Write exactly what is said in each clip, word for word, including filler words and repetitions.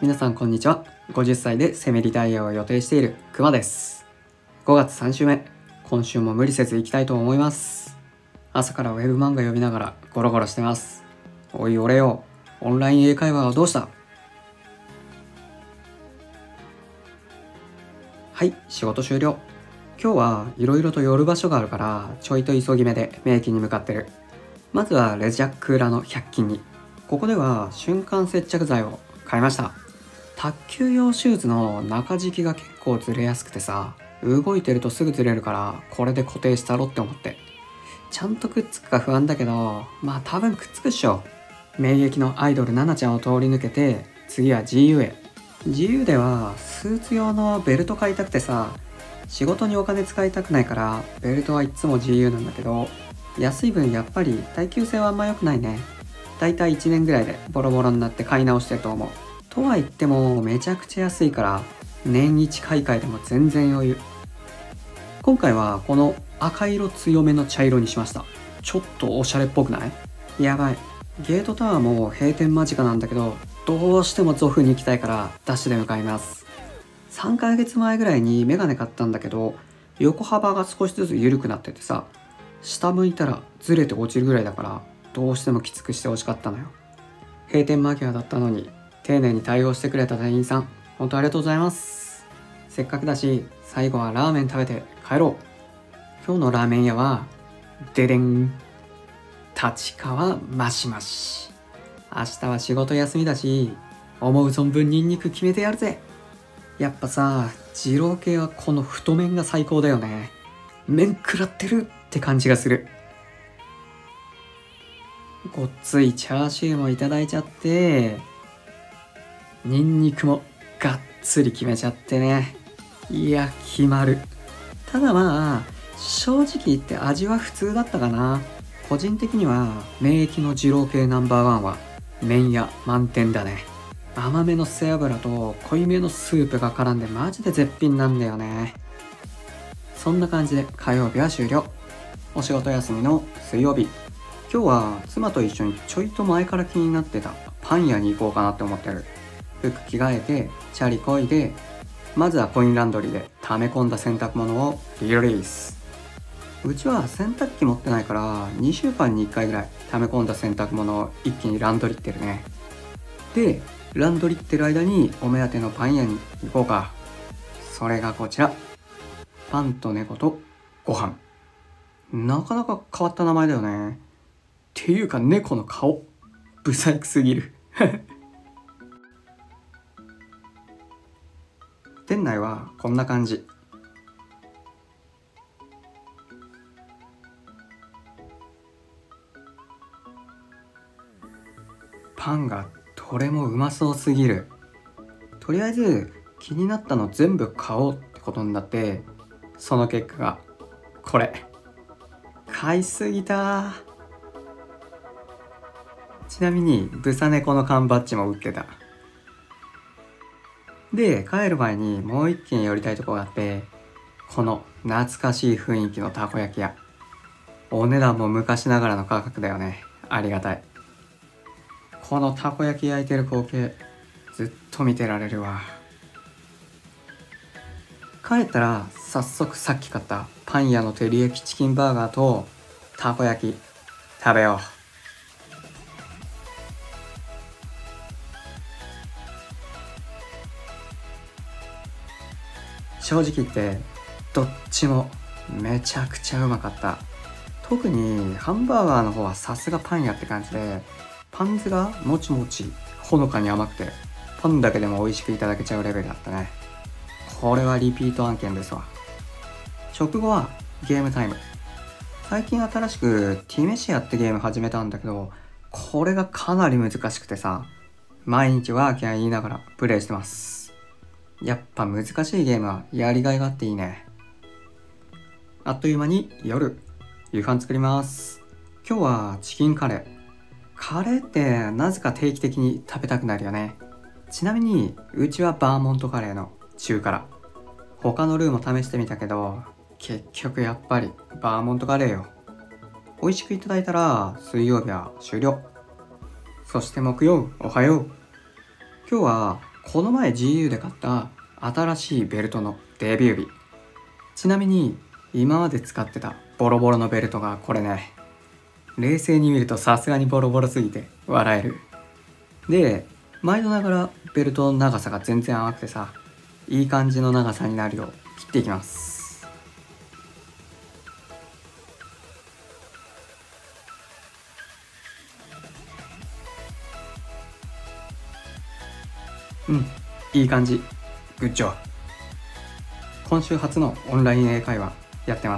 皆さんこんにちは。ごじゅっさいでセミリタイアを予定しているくまです。ごがつさん週目、今週も無理せず行きたいと思います。朝からウェブ漫画読みながらゴロゴロしてます。おい俺よ、オンライン英会話はどうした？はい、仕事終了。今日はいろいろと寄る場所があるからちょいと急ぎ目で名駅に向かってる。まずはレジャック裏のひゃく均に。ここでは瞬間接着剤を買いました。卓球用シューズの中敷きが結構ずれやすくてさ、動いてるとすぐずれるからこれで固定したろって思って。ちゃんとくっつくか不安だけど、まあ多分くっつくっしょ。名劇のアイドルナナちゃんを通り抜けて、次は ジーユー へ。ジーユー ではスーツ用のベルト買いたくてさ、仕事にお金使いたくないからベルトはいつも ジーユー なんだけど、安い分やっぱり耐久性はあんま良くないね。だいたいいちねんぐらいでボロボロになって買い直してると思う。とは言ってもめちゃくちゃ安いから年一買い替えでも全然余裕。今回はこの赤色強めの茶色にしました。ちょっとおしゃれっぽくない？やばい。ゲートタワーも閉店間近なんだけど、どうしてもゾフに行きたいからダッシュで向かいます。さんかげつまえぐらいにメガネ買ったんだけど、横幅が少しずつ緩くなっててさ、下向いたらずれて落ちるぐらいだからどうしてもきつくしてほしかったのよ。閉店間際だったのに丁寧に対応してくれた店員さん、本当ありがとうございます。せっかくだし最後はラーメン食べて帰ろう。今日のラーメン屋はででん、立川マシマシ。明日は仕事休みだし、思う存分ニンニク決めてやるぜ。やっぱさ、二郎系はこの太麺が最高だよね。麺食らってるって感じがする。ごっついチャーシューもいただいちゃって、ニンニクもがっつり決めちゃってね。いや、決まる。ただまあ正直言って味は普通だったかな。個人的には名駅の二郎系ナンバーワンは麺屋満点だね。甘めの背脂と濃いめのスープが絡んでマジで絶品なんだよね。そんな感じで火曜日は終了。お仕事休みの水曜日、今日は妻と一緒にちょいと前から気になってたパン屋に行こうかなって思ってる。服着替えてチャリこいで、まずはコインランドリーで溜め込んだ洗濯物をリリース。うちは洗濯機持ってないからにしゅうかんにいっかいぐらい溜め込んだ洗濯物を一気にランドリってるね。でランドリってる間にお目当てのパン屋に行こうか。それがこちら、パンと猫とご飯。なかなか変わった名前だよね。っていうか猫の顔ブサイクすぎる店内はこんな感じ。パンがどれもうまそうすぎる。とりあえず気になったの全部買おうってことになって、その結果がこれ。買いすぎた。ちなみにブサネコの缶バッジも売ってた。で帰る前にもう一軒寄りたいとこがあって、この懐かしい雰囲気のたこ焼き屋。お値段も昔ながらの価格だよね。ありがたい。このたこ焼き焼いてる光景ずっと見てられるわ。帰ったら早速さっき買ったパン屋の照り焼きチキンバーガーとたこ焼き食べよう。正直言ってどっちもめちゃくちゃうまかった。特にハンバーガーの方はさすがパン屋って感じで、パン酢がもちもちほのかに甘くて、パンだけでも美味しくいただけちゃうレベルだったね。これはリピート案件ですわ。直後はゲームタイム。最近新しくティメシアってゲーム始めたんだけど、これがかなり難しくてさ、毎日ワーキャー言いながらプレイしてます。やっぱ難しいゲームはやりがいがあっていいね。あっという間に夜、夕飯作ります。今日はチキンカレー。カレーってなぜか定期的に食べたくなるよね。ちなみにうちはバーモントカレーの中辛。他のルーも試してみたけど、結局やっぱりバーモントカレーよ。美味しくいただいたら水曜日は終了。そして木曜、おはよう。今日はこの前 ジーユー で買った新しいベルトのデビュー日。ちなみに今まで使ってたボロボロのベルトがこれね。冷静に見るとさすがにボロボロすぎて笑える。で、毎度ながらベルトの長さが全然甘くてさ、いい感じの長さになるよう切っていきます。うん、いい感じ。グッジョブ。今週初のオンライン英会話やってます。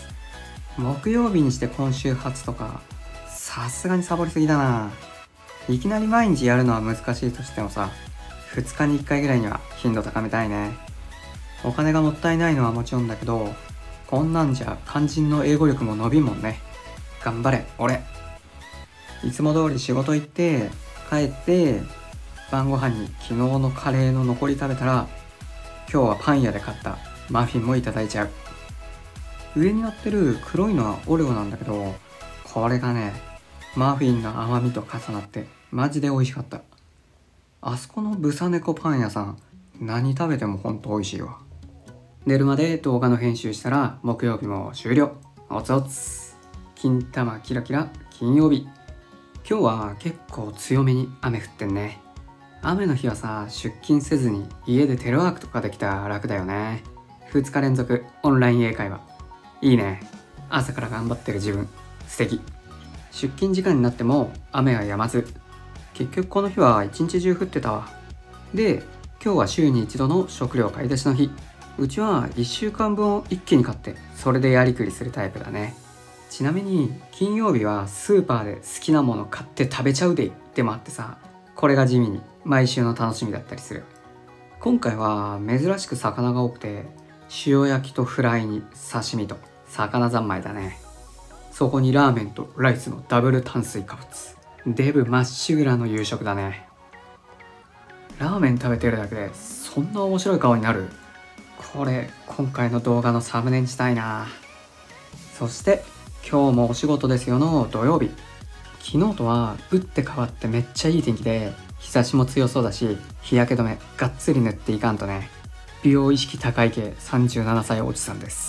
木曜日にして今週初とか、さすがにサボりすぎだな。いきなり毎日やるのは難しいとしてもさ、ふつかにいっかいぐらいには頻度高めたいね。お金がもったいないのはもちろんだけど、こんなんじゃ肝心の英語力も伸びんもんね。頑張れ俺。いつも通り仕事行って帰って晩ご飯に昨日のカレーの残り食べたら、今日はパン屋で買ったマフィンもいただいちゃう。上に乗ってる黒いのはオレオなんだけど、これがね、マフィンの甘みと重なってマジで美味しかった。あそこのブサネコパン屋さん、何食べてもほんと美味しいわ。寝るまで動画の編集したら木曜日も終了。おつおつ。金玉キラキラ金曜日。今日は結構強めに雨降ってんね。雨の日はさ、出勤せずに家でテレワークとかできたら楽だよね。ふつか連続オンライン英会話。いいね。朝から頑張ってる自分、素敵。出勤時間になっても雨は止まず。結局この日は一日中降ってたわ。で、今日は週に一度の食料買い出しの日。うちはいっしゅうかんぶんを一気に買って、それでやりくりするタイプだね。ちなみに金曜日はスーパーで好きなもの買って食べちゃうででもあってさ、これが地味に毎週の楽しみだったりする。今回は珍しく魚が多くて、塩焼きとフライに刺身と魚三昧だね。そこにラーメンとライスのダブル炭水化物。デブまっしぐらの夕食だね。ラーメン食べてるだけでそんな面白い顔になる？これ今回の動画のサムネにしたいな。そして今日もお仕事ですよの土曜日。昨日とは打って変わってめっちゃいい天気で、日差しも強そうだし、日焼け止めがっつり塗っていかんとね。美容意識高い系さんじゅうななさいおじさんです。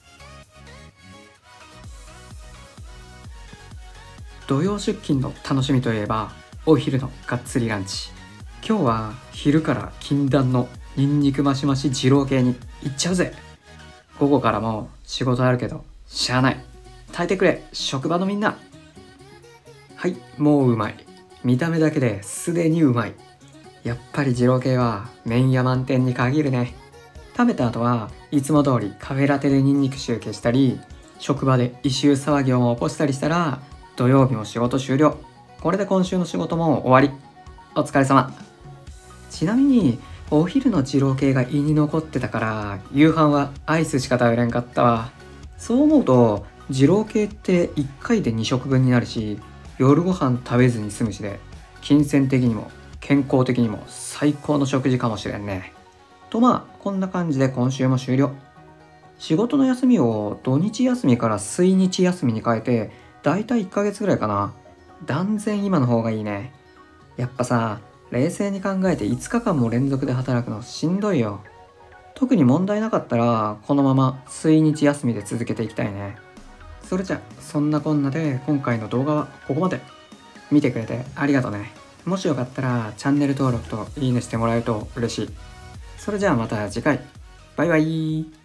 土曜出勤の楽しみといえばお昼のがっつりランチ。今日は昼から禁断のニンニクマシマシ二郎系に行っちゃうぜ。午後からも仕事あるけどしゃあない。耐えてくれ職場のみんな。はい、もううまい。見た目だけですでにうまい。やっぱり二郎系は麺屋満点に限るね。食べた後はいつも通りカフェラテでニンニク集計したり、職場で異臭騒ぎを起こしたりしたら土曜日も仕事終了。これで今週の仕事も終わり。お疲れ様。ちなみにお昼の二郎系が胃に残ってたから夕飯はアイスしか食べれんかったわ。そう思うと二郎系っていっかいでに食分になるし、夜ご飯食べずに済むしで、金銭的にも健康的にも最高の食事かもしれんね。とまあこんな感じで今週も終了。仕事の休みを土日休みから水日休みに変えて、だいたいいっかげつぐらいかな。断然今の方がいいね。やっぱさ、冷静に考えていつかかんも連続で働くのしんどいよ。特に問題なかったらこのまま水日休みで続けていきたいね。それじゃそんなこんなで今回の動画はここまで。見てくれてありがとね。もしよかったらチャンネル登録といいねしてもらえると嬉しい。それじゃあまた次回。バイバイ。